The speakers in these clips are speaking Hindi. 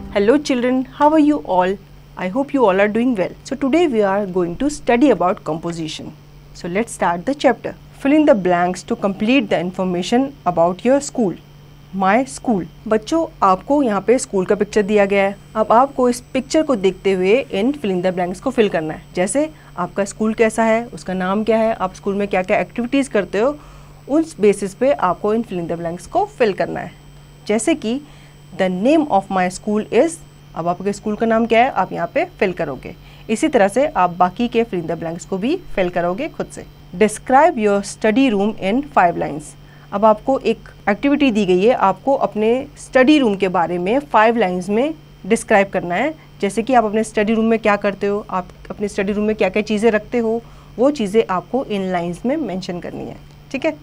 Hello children, how are you all? I hope you all are doing well. So today we are going to study about composition. So let's start the chapter. Fill in the blanks to complete the information about your school. My school. बच्चों, आपको यहाँ पे स्कूल का पिक्चर दिया गया है. अब आपको इस पिक्चर को देखते हुए इन फिल इन द ब्लैंक्स को फिल करना है. जैसे आपका स्कूल कैसा है, उसका नाम क्या है, आप स्कूल में क्या क्या एक्टिविटीज़ करते हो, उस बेसिस पे आपको इन फिल इन द ब्लैंक्स को फिल करना है. जैसे कि the name of my school is, अब आपके स्कूल का नाम क्या है, आप यहाँ पे फिल करोगे. इसी तरह से आप बाकी के फिल इन द ब्लैंक्स को भी फिल करोगे खुद से. Describe your study room in 5 lines. अब आपको एक एक्टिविटी दी गई है, आपको अपने स्टडी रूम के बारे में 5 लाइन्स में डिस्क्राइब करना है. जैसे कि आप अपने स्टडी रूम में क्या करते हो, आप अपने स्टडी रूम में क्या क्या चीज़ें रखते हो, वो चीज़ें आपको इन लाइन्स में मेंशन करनी है. ठीक है.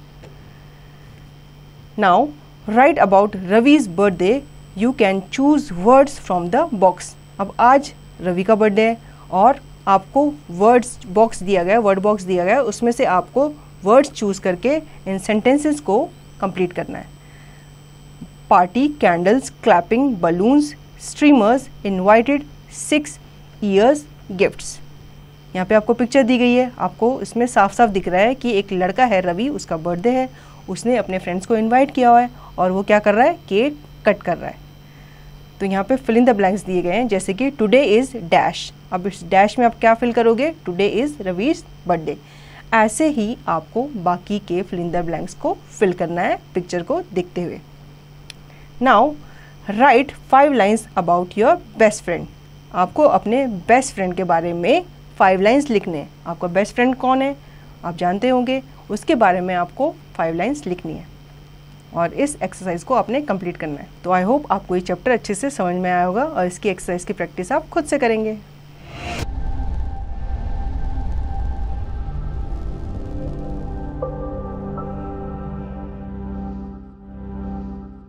Now write about Ravi's birthday. You can choose words from the box. अब आज रवि का बर्थडे है और आपको वर्ड्स बॉक्स दिया गया, वर्ड बॉक्स दिया गया, उसमें से आपको वर्ड्स चूज़ करके इन सेंटेंसेस को कंप्लीट करना है. Party, candles, clapping, balloons, streamers, invited, 6 years, gifts. यहाँ पे आपको पिक्चर दी गई है, आपको इसमें साफ साफ दिख रहा है कि एक लड़का है रवि, उसका बर्थडे है, उसने अपने फ्रेंड्स को इनवाइट किया हुआ है और वो क्या कर रहा है, केक कट कर रहा है. तो यहाँ पे फिल इन द ब्लैंक्स दिए गए हैं. जैसे कि टुडे इज़ डैश. अब इस डैश में आप क्या फिल करोगे, टुडे इज़ रवीज बर्थडे. ऐसे ही आपको बाकी के फिल इन द ब्लैंक्स को फिल करना है पिक्चर को देखते हुए. Now write 5 lines about your best friend. आपको अपने बेस्ट फ्रेंड के बारे में 5 लाइन्स लिखने हैं. आपका बेस्ट फ्रेंड कौन है आप जानते होंगे, उसके बारे में आपको 5 लाइन्स लिखनी है और इस एक्सरसाइज को आपने कंप्लीट करना है. तो आई होप आपको ये चैप्टर अच्छे से समझ में आया होगा और इसकी एक्सरसाइज की प्रैक्टिस आप खुद से करेंगे.